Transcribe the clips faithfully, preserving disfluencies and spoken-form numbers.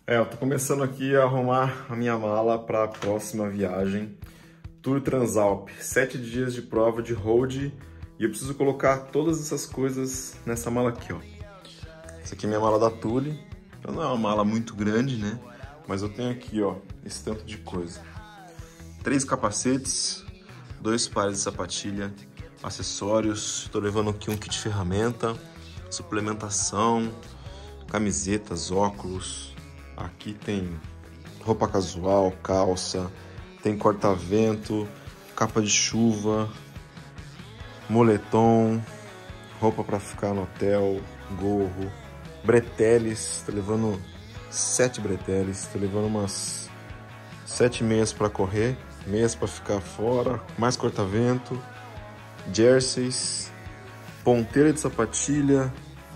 É, eu tô começando aqui a arrumar a minha mala para a próxima viagem. Tour Transalp, sete dias de prova de road e eu preciso colocar todas essas coisas nessa mala aqui, ó. Essa aqui é minha mala da Thule. Não é uma mala muito grande, né? Mas eu tenho aqui, ó, esse tanto de coisa. Três capacetes, dois pares de sapatilha, acessórios. Tô levando aqui um kit de ferramenta, suplementação, camisetas, óculos. Aqui tem roupa casual, calça, tem corta-vento, capa de chuva, moletom, roupa para ficar no hotel, gorro, breteles. Tô levando sete breteles, tô levando umas sete meias para correr, meias para ficar fora, mais corta-vento, jerseys, ponteira de sapatilha,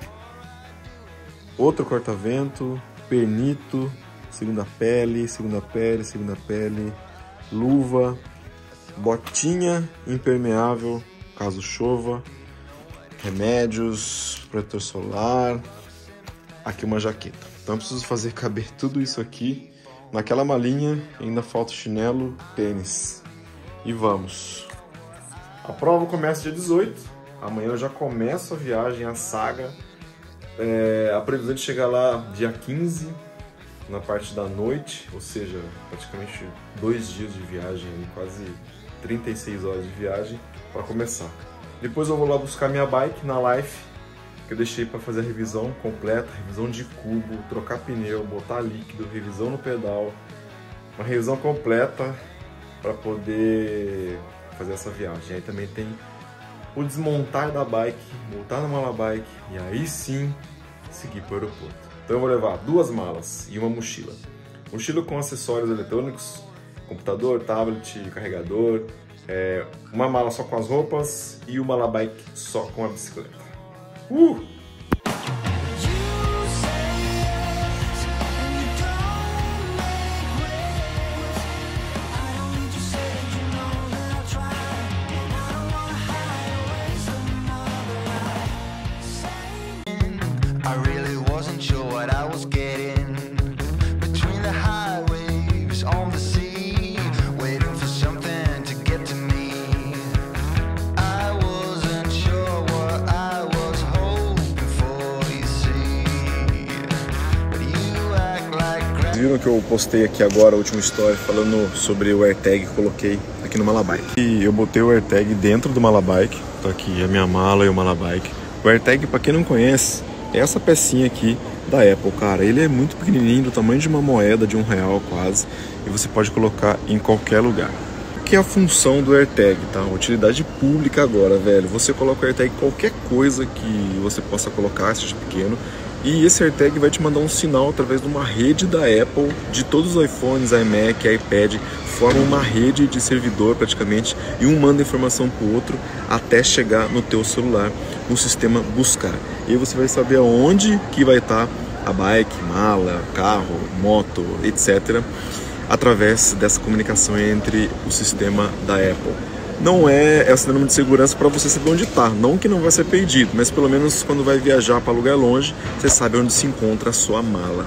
outro corta-vento, pernito, segunda pele, segunda pele, segunda pele, luva, botinha impermeável, caso chova, remédios, protetor solar, aqui uma jaqueta. Então eu preciso fazer caber tudo isso aqui naquela malinha, ainda falta o chinelo, tênis. E vamos. A prova começa dia dezoito, amanhã eu já começo a viagem, a saga. É, a previsão de chegar lá dia quinze, na parte da noite, ou seja, praticamente dois dias de viagem, quase trinta e seis horas de viagem para começar. Depois eu vou lá buscar minha bike na Life, que eu deixei para fazer a revisão completa, revisão de cubo, trocar pneu, botar líquido, revisão no pedal, uma revisão completa para poder fazer essa viagem. Aí também tem o desmontar da bike, voltar na mala bike e aí sim seguir para o aeroporto. Então eu vou levar duas malas e uma mochila. Mochila com acessórios eletrônicos, computador, tablet, carregador, é, uma mala só com as roupas e uma mala bike só com a bicicleta. Uh! Viram que eu postei aqui agora a última história falando sobre o AirTag que coloquei aqui no Malabike. E eu botei o AirTag dentro do Malabike. Tá aqui a minha mala e o Malabike. O AirTag, para quem não conhece, é essa pecinha aqui da Apple, cara. Ele é muito pequenininho, do tamanho de uma moeda, de um real quase. E você pode colocar em qualquer lugar. O que é a função do AirTag, tá? Utilidade pública agora, velho. Você coloca o AirTag em qualquer coisa que você possa colocar, seja pequeno. E esse AirTag vai te mandar um sinal através de uma rede da Apple, de todos os iPhones, iMac, iPad, formam uma rede de servidor praticamente, e um manda informação para o outro até chegar no teu celular, no sistema buscar. E aí você vai saber aonde que vai estar a bike, mala, carro, moto, etcétera, através dessa comunicação entre o sistema da Apple. Não é, é sinônimo de segurança para você saber onde está. Não que não vai ser perdido, mas pelo menos quando vai viajar para lugar longe, você sabe onde se encontra a sua mala.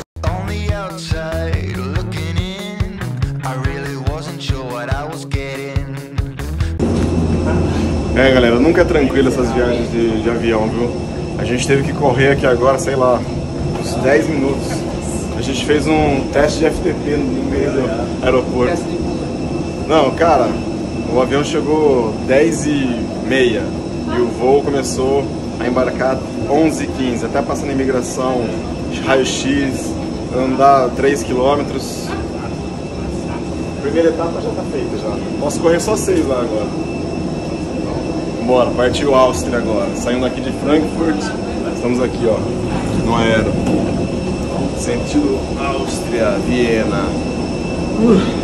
É, galera, nunca é tranquilo essas viagens de, de avião, viu? A gente teve que correr aqui agora, sei lá, uns dez minutos. A gente fez um teste de F T P no meio do aeroporto. Não, cara... O avião chegou dez e meia e o voo começou a embarcar onze e quinze, até passar na imigração, raio-x, andar três quilômetros. A primeira etapa já tá feita já. Posso correr só seis lá agora. Bora, partiu Áustria agora. Saindo aqui de Frankfurt, estamos aqui, ó, no aero. Sentido Áustria, Viena. Uh.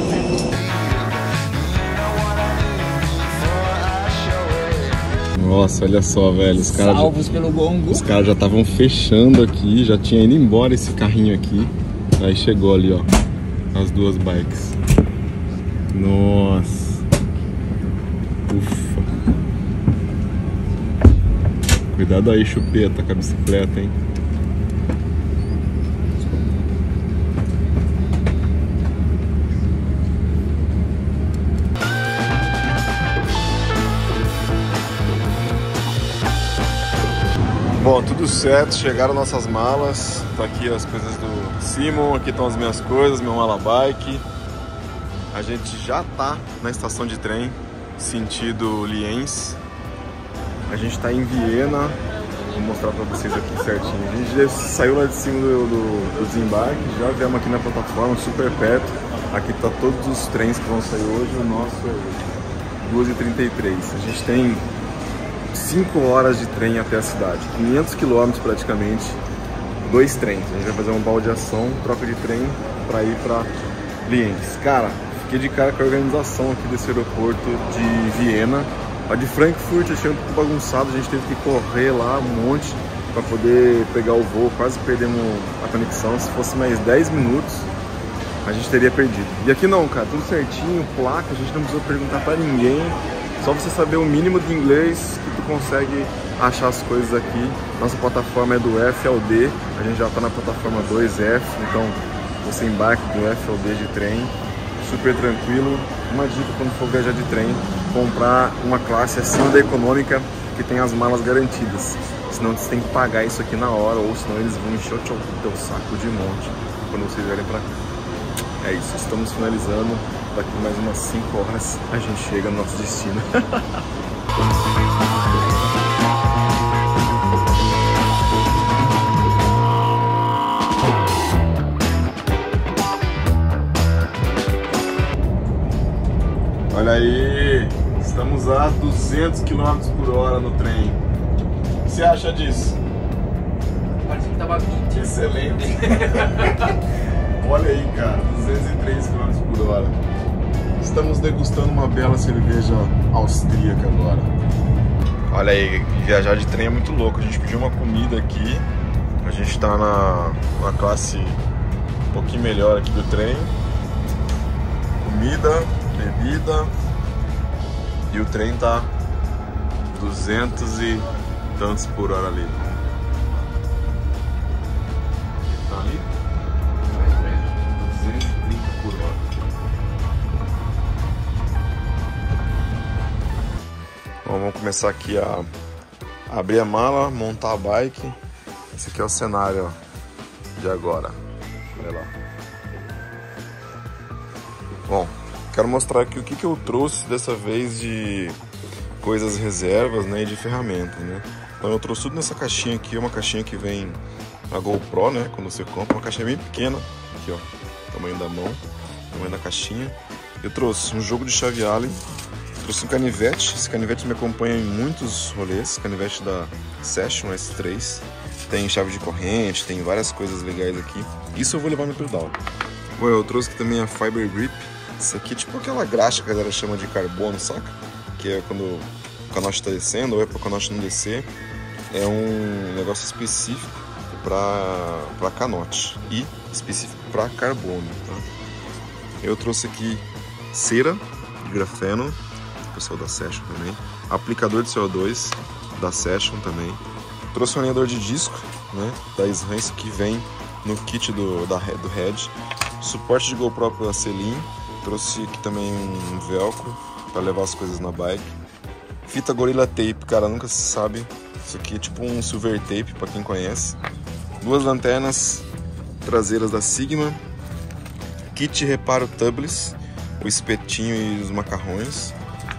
Nossa, olha só, velho, os caras Salvos pelo gongo. Os caras já estavam fechando aqui, já tinha ido embora esse carrinho aqui. Aí chegou ali, ó, as duas bikes. Nossa. Ufa. Cuidado aí, chupeta, com a bicicleta, hein. Bom, tudo certo, chegaram nossas malas, tá aqui as coisas do Simon, aqui estão as minhas coisas, meu mala bike. A gente já tá na estação de trem, sentido Lienz. A gente tá em Viena, vou mostrar pra vocês aqui certinho. A gente já saiu lá de cima do, do, do desembarque, já viemos aqui na plataforma, super perto. Aqui tá todos os trens que vão sair hoje, o nosso é duas e trinta e três. A gente tem cinco horas de trem até a cidade, quinhentos quilômetros praticamente, dois trens. A gente vai fazer uma baldeação, troca de trem para ir para Lienz. Cara, fiquei de cara com a organização aqui desse aeroporto de Viena. A de Frankfurt achei um pouco bagunçado, a gente teve que correr lá um monte para poder pegar o voo, quase perdemos a conexão. Se fosse mais dez minutos, a gente teria perdido. E aqui não, cara, tudo certinho, placa, a gente não precisa perguntar para ninguém. Só você saber o mínimo de inglês que tu consegue achar as coisas aqui. Nossa plataforma é do F ao D, a gente já está na plataforma dois F, então você embarca do F ao D de trem, super tranquilo. Uma dica quando for viajar de trem, comprar uma classe acima da econômica que tem as malas garantidas. Senão você tem que pagar isso aqui na hora, ou senão eles vão encher o teu saco de monte quando vocês vierem pra cá. É isso, estamos finalizando. Daqui mais umas cinco horas a gente chega no nosso destino. Olha aí, estamos a duzentos quilômetros por hora no trem. O que você acha disso? Parece que tava vinte. Excelente. Olha aí, cara, duzentos e três quilômetros por hora. Estamos degustando uma bela cerveja austríaca agora. Olha aí, viajar de trem é muito louco. A gente pediu uma comida aqui. A gente tá na, na classe um pouquinho melhor aqui do trem. Comida, bebida. E o trem tá duzentos e tantos por hora ali. Tá ali? duzentos e trinta por hora. Bom, vamos começar aqui a abrir a mala, montar a bike. Esse aqui é o cenário ó, de agora. Olha lá. Bom, quero mostrar aqui o que, que eu trouxe dessa vez de coisas reservas, né, e de ferramentas, né. Então eu trouxe tudo nessa caixinha aqui, uma caixinha que vem a GoPro, né, quando você compra, uma caixinha bem pequena, aqui ó, tamanho da mão, tamanho da caixinha. Eu trouxe um jogo de chave Allen. Trouxe um canivete, esse canivete me acompanha em muitos rolês, canivete da Session S três. Tem chave de corrente, tem várias coisas legais aqui. Isso eu vou levar no pedal. Bom, eu trouxe aqui também a Fiber Grip. Isso aqui é tipo aquela graxa que a galera chama de carbono, saca? Que é quando o canote está descendo ou é para o canote não descer. É um negócio específico para canote e específico para carbono, tá? Eu trouxe aqui cera de grafeno, pessoal da Session também, aplicador de C O dois da Session também, trouxe um alinhador de disco, né, da Srance que vem no kit do, da, do Head, suporte de GoPro pela Selim, trouxe aqui também um velcro para levar as coisas na bike, fita Gorilla Tape, cara, nunca se sabe, isso aqui é tipo um silver tape para quem conhece, duas lanternas traseiras da Sigma, kit reparo tubeless, o espetinho e os macarrões,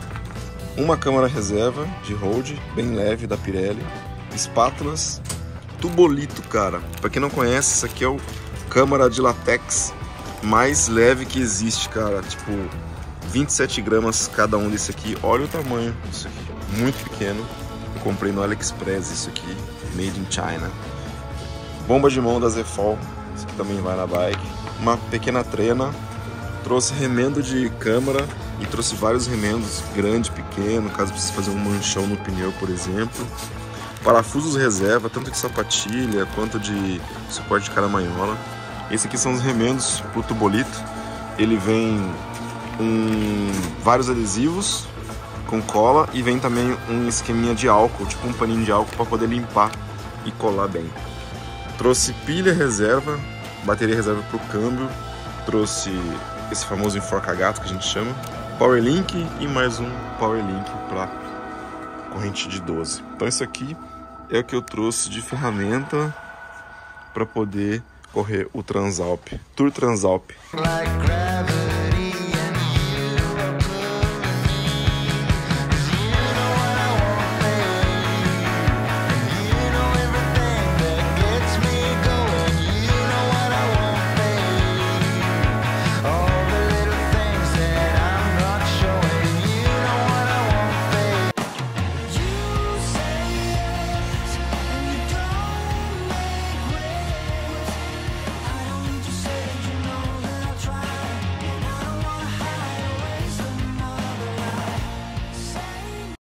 uma câmera reserva de road, bem leve, da Pirelli, espátulas, tubolito, cara. Pra quem não conhece, isso aqui é o câmera de latex mais leve que existe, cara. Tipo, vinte e sete gramas cada um desse aqui. Olha o tamanho disso aqui, muito pequeno. Eu comprei no AliExpress isso aqui, made in China. Bomba de mão da Zefol, isso aqui também vai na bike. Uma pequena trena. Trouxe remendo de câmera e trouxe vários remendos, grande, pequeno, caso precise fazer um manchão no pneu, por exemplo. Parafusos reserva, tanto de sapatilha quanto de suporte de caramanhola. Esses aqui são os remendos pro tubolito. Ele vem um, vários adesivos com cola e vem também um esqueminha de álcool, tipo um paninho de álcool para poder limpar e colar bem. Trouxe pilha reserva, bateria reserva pro câmbio, trouxe esse famoso enforca-gato que a gente chama, Power Link e mais um Power Link para corrente de doze. Então isso aqui é o que eu trouxe de ferramenta para poder correr o Transalp, Tour Transalp. Like